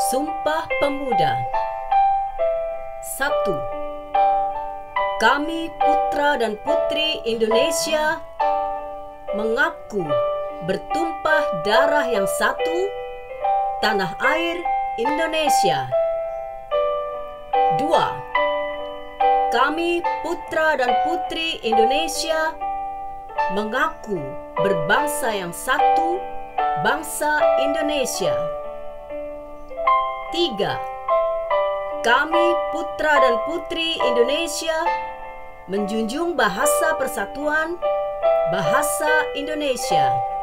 Sumpah Pemuda. 1. Kami putra dan putri Indonesia mengaku bertumpah darah yang satu, tanah air Indonesia. 2. Kami putra dan putri Indonesia mengaku berbangsa yang satu, bangsa Indonesia. 3. Kami putra dan putri Indonesia menjunjung bahasa persatuan, bahasa Indonesia.